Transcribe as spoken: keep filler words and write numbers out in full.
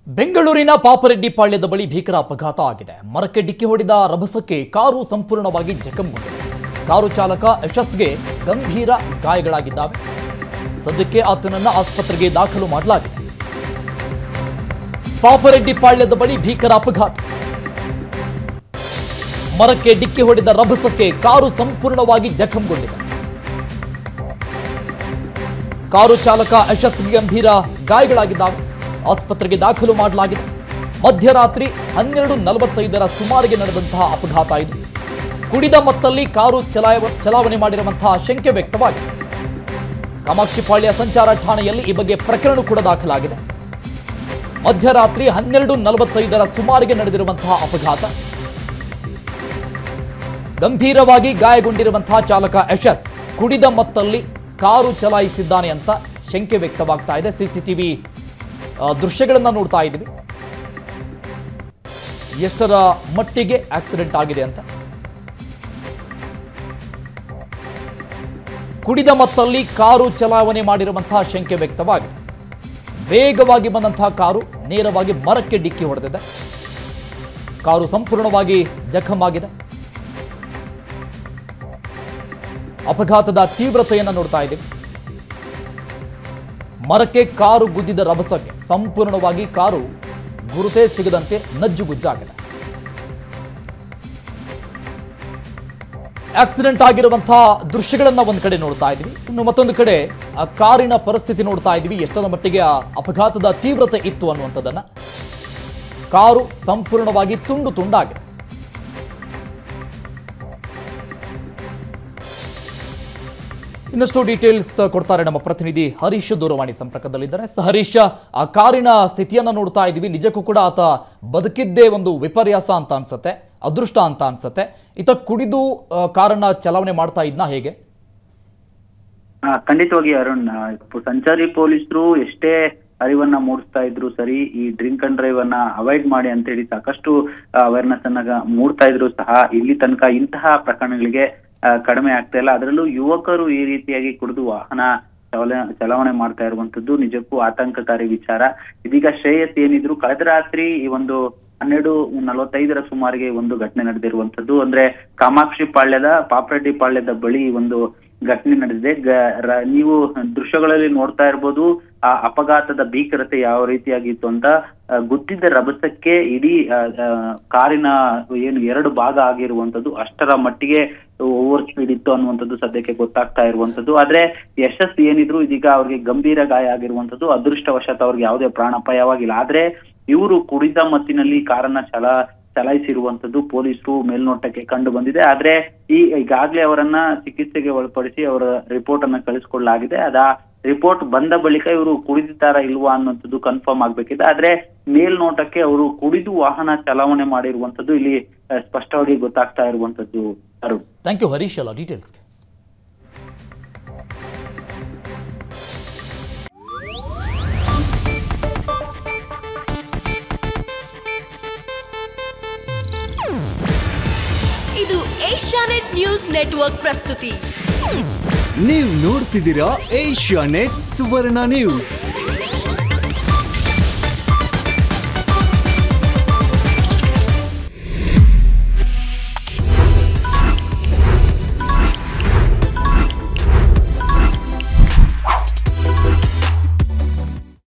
ಬೆಂಗಳೂರಿನ ಪಾಪರೆಡ್ಡಿ ಪಾಳ್ಯದ ಬಳಿ ಭೀಕರ ಅಪಘಾತ ಆಗಿದೆ. ಮರಕ್ಕೆ ಡಿಕ್ಕಿ ಹೊಡೆದ ರಭಸಕ್ಕೆ ಕಾರು ಸಂಪೂರ್ಣವಾಗಿ ಜಖಂಗೊಂಡಿದೆ. ಕಾರು ಚಾಲಕ ಯಶಸ್ಗೆ ಗಂಭೀರ ಗಾಯಗಳಾಗಿದ್ದಾವೆ. ಸದ್ಯಕ್ಕೆ ಆತನನ್ನು ಆಸ್ಪತ್ರೆಗೆ ದಾಖಲು ಮಾಡಲಾಗಿದೆ. ಪಾಪರೆಡ್ಡಿ ಪಾಳ್ಯದ ಬಳಿ ಭೀಕರ ಅಪಘಾತ. ಮರಕ್ಕೆ ಡಿಕ್ಕಿ ಹೊಡೆದ ರಭಸಕ್ಕೆ ಕಾರು ಸಂಪೂರ್ಣವಾಗಿ ಜಖಂಗೊಂಡಿದೆ. ಕಾರು ಚಾಲಕ ಯಶಸ್ಗೆ ಗಂಭೀರ ಗಾಯಗಳಾಗಿದ್ದಾವೆ. ಆಸ್ಪತ್ರೆಗೆ ದಾಖಲು ಮಾಡಲಾಗಿದೆ. ಮಧ್ಯರಾತ್ರಿ ಹನ್ನೆರಡು ನಲವತ್ತೈದರ ಸುಮಾರಿಗೆ ನಡೆದಂತಹ ಅಪಘಾತ ಇದು. ಕುಡಿದ ಮತ್ತಲ್ಲಿ ಕಾರು ಚಲಾವ ಚಲಾವಣೆ ಮಾಡಿರುವಂತಹ ಶಂಕೆ ವ್ಯಕ್ತವಾಗಿದೆ. ಕಾಮಾಕ್ಷಿಪಾಳ್ಯ ಸಂಚಾರ ಠಾಣೆಯಲ್ಲಿ ಈ ಬಗ್ಗೆ ಪ್ರಕರಣ ಕೂಡ ದಾಖಲಾಗಿದೆ. ಮಧ್ಯರಾತ್ರಿ ಹನ್ನೆರಡು ನಲವತ್ತೈದರ ಸುಮಾರಿಗೆ ನಡೆದಿರುವಂತಹ ಅಪಘಾತ. ಗಂಭೀರವಾಗಿ ಗಾಯಗೊಂಡಿರುವಂತಹ ಚಾಲಕ ಯಶಸ್ ಕುಡಿದ ಮತ್ತಲ್ಲಿ ಕಾರು ಚಲಾಯಿಸಿದ್ದಾನೆ ಅಂತ ಶಂಕೆ ವ್ಯಕ್ತವಾಗ್ತಾ ಇದೆ. ಸಿಸಿಟಿವಿ ದೃಶ್ಯಗಳನ್ನು ನೋಡ್ತಾ ಇದ್ದೀವಿ. ಎಷ್ಟರ ಮಟ್ಟಿಗೆ ಆಕ್ಸಿಡೆಂಟ್ ಆಗಿದೆ ಅಂತ. ಕುಡಿದ ಮತ್ತಲ್ಲಿ ಕಾರು ಚಲಾವಣೆ ಮಾಡಿರುವಂತಹ ಶಂಕೆ ವ್ಯಕ್ತವಾಗಿದೆ. ವೇಗವಾಗಿ ಬಂದಂತಹ ಕಾರು ನೇರವಾಗಿ ಮರಕ್ಕೆ ಡಿಕ್ಕಿ ಹೊಡೆದಿದೆ. ಕಾರು ಸಂಪೂರ್ಣವಾಗಿ ಜಖಂ ಆಗಿದೆ. ಅಪಘಾತದ ತೀವ್ರತೆಯನ್ನು ನೋಡ್ತಾ ಇದ್ದೀವಿ. ಮರಕ್ಕೆ ಕಾರು ಗುದ್ದಿದ ರಭಸಕ್ಕೆ ಸಂಪೂರ್ಣವಾಗಿ ಕಾರು ಗುರುತೇ ಸಿಗದಂತೆ ನಜ್ಜುಗುಜ್ಜಾಗಿದೆ. ಆಕ್ಸಿಡೆಂಟ್ ಆಗಿರುವಂತಹ ದೃಶ್ಯಗಳನ್ನ ಒಂದ್ ಕಡೆ ನೋಡ್ತಾ ಇದ್ವಿ. ಇನ್ನು ಮತ್ತೊಂದು ಕಡೆ ಆ ಕಾರಿನ ಪರಿಸ್ಥಿತಿ ನೋಡ್ತಾ ಇದ್ವಿ. ಎಷ್ಟರ ಮಟ್ಟಿಗೆ ಆ ಅಪಘಾತದ ತೀವ್ರತೆ ಇತ್ತು ಅನ್ನುವಂಥದ್ದನ್ನ. ಕಾರು ಸಂಪೂರ್ಣವಾಗಿ ತುಂಡು ತುಂಡಾಗಿದೆ. ಇನ್ನಷ್ಟು ಡೀಟೇಲ್ಸ್ ಕೊಡ್ತಾರೆ ನಮ್ಮ ಪ್ರತಿನಿಧಿ ಹರೀಶ್ ದೂರವಾಣಿ ಸಂಪರ್ಕದಲ್ಲಿದ್ದಾರೆ. ಹರೀಶ್, ಆ ಕಾರಿನ ಸ್ಥಿತಿಯನ್ನ ನೋಡ್ತಾ ಇದ್ದೀವಿ. ನಿಜಕ್ಕೂ ಕೂಡ ಆತ ಬದುಕಿದ್ದೇ ಒಂದು ವಿಪರ್ಯಾಸ ಅಂತ ಅನ್ಸುತ್ತೆ, ಅದೃಷ್ಟ ಅಂತ ಅನ್ಸುತ್ತೆ. ಈತ ಕುಡಿದು ಕಾರನ್ನ ಚಲಾವಣೆ ಮಾಡ್ತಾ ಇದ್ನ ಹೇಗೆ? ಖಂಡಿತವಾಗಿ ಅರುಣ್, ಸಂಚಾರಿ ಪೊಲೀಸರು ಎಷ್ಟೇ ಅರಿವನ್ನ ಮೂಡಿಸ್ತಾ ಇದ್ರು ಸರಿ, ಈ ಡ್ರಿಂಕ್ ಅಂಡ್ ಡ್ರೈವ್ ಅನ್ನ ಅವಾಯ್ಡ್ ಮಾಡಿ ಅಂತ ಹೇಳಿ ಸಾಕಷ್ಟು ಅವೇರ್ನೆಸ್ ಅನ್ನ ಮೂಡ್ತಾ ಇದ್ರು ಸಹ ಇಲ್ಲಿ ತನಕ ಇಂತಹ ಪ್ರಕರಣಗಳಿಗೆ ಕಡಿಮೆ ಆಗ್ತಾ ಇಲ್ಲ. ಅದರಲ್ಲೂ ಯುವಕರು ಈ ರೀತಿಯಾಗಿ ಕುಡಿದು ವಾಹನ ಚಲಾವಣೆ ಮಾಡ್ತಾ ಇರುವಂತದ್ದು ನಿಜಕ್ಕೂ ಆತಂಕಕಾರಿ ವಿಚಾರ. ಇದೀಗ ಶ್ರೇಯಸ್ ಏನಿದ್ರು ಕಳೆದ ರಾತ್ರಿ ಈ ಒಂದು ಹನ್ನೆರಡು ನಲವತ್ತೈದರ ಸುಮಾರಿಗೆ ಒಂದು ಘಟನೆ ನಡೆದಿರುವಂತದ್ದು. ಅಂದ್ರೆ ಕಾಮಾಕ್ಷಿ ಪಾಳ್ಯದ ಪಾಪರೆಡ್ಡಿ ಪಾಳ್ಯದ ಬಳಿ ಒಂದು ಘಟನೆ ನಡೆದಿದೆ. ನೀವು ದೃಶ್ಯಗಳಲ್ಲಿ ನೋಡ್ತಾ ಇರ್ಬೋದು ಆ ಅಪಘಾತದ ಭೀಕರತೆ ಯಾವ ರೀತಿಯಾಗಿತ್ತು ಅಂತ. ಗುದ್ದಿದ್ದ ರಭಸಕ್ಕೆ ಇಡೀ ಕಾರಿನ ಏನು ಎರಡು ಭಾಗ ಆಗಿರುವಂತದ್ದು, ಅಷ್ಟರ ಮಟ್ಟಿಗೆ ಓವರ್ ಸ್ಪೀಡ್ ಇತ್ತು ಅನ್ನುವಂಥದ್ದು ಸದ್ಯಕ್ಕೆ ಗೊತ್ತಾಗ್ತಾ ಇರುವಂತದ್ದು. ಆದ್ರೆ ಯಶಸ್ ಏನಿದ್ರು ಇದೀಗ ಅವ್ರಿಗೆ ಗಂಭೀರ ಗಾಯ ಆಗಿರುವಂತದ್ದು. ಅದೃಷ್ಟವಶಾತ್ ಅವ್ರಿಗೆ ಯಾವುದೇ ಪ್ರಾಣಾಪಾಯವಾಗಿಲ್ಲ. ಆದ್ರೆ ಇವರು ಕುಡಿದ ಮತ್ತಿನಲ್ಲಿ ಕಾರನ್ನ ಚಲ ಚಲಾಯಿಸಿರುವಂತದ್ದು ಪೊಲೀಸರು ಮೇಲ್ನೋಟಕ್ಕೆ ಕಂಡು ಬಂದಿದೆ. ಆದ್ರೆ ಈ ಈಗಾಗ್ಲೇ ಅವರನ್ನ ಚಿಕಿತ್ಸೆಗೆ ಒಳಪಡಿಸಿ ಅವರ ರಿಪೋರ್ಟ್ ಅನ್ನ ಕಳಿಸ್ಕೊಳ್ಳಲಾಗಿದೆ. ಅದ ರಿಪೋರ್ಟ್ ಬಂದ ಬಳಿಕ ಇವರು ಕುಡಿದಿದ್ದಾರ ಇಲ್ವಾ ಅನ್ನೋಂಥದ್ದು ಕನ್ಫರ್ಮ್ ಆಗ್ಬೇಕಿದೆ. ಆದ್ರೆ ಮೇಲ್ನೋಟಕ್ಕೆ ಅವರು ಕುಡಿದು ವಾಹನ ಚಲಾವಣೆ ಮಾಡಿರುವಂತದ್ದು ಇಲ್ಲಿ ಸ್ಪಷ್ಟವಾಗಿ ಗೊತ್ತಾಗ್ತಾ ಇರುವಂತದ್ದು. ಅರುಣ್, ಥ್ಯಾಂಕ್ ಯು ಹರೀಶ್ ಎಲ್ಲ ಡೀಟೇಲ್ಸ್. ಇದು ಏಷ್ಯಾನೆಟ್ ನ್ಯೂಸ್ ನೆಟ್ವರ್ಕ್ ಪ್ರಸ್ತುತಿ. ನೀವು ನೋಡ್ತಿದ್ದೀರಾ ಏಷ್ಯಾನೆಟ್ ಸುವರ್ಣ ನ್ಯೂಸ್.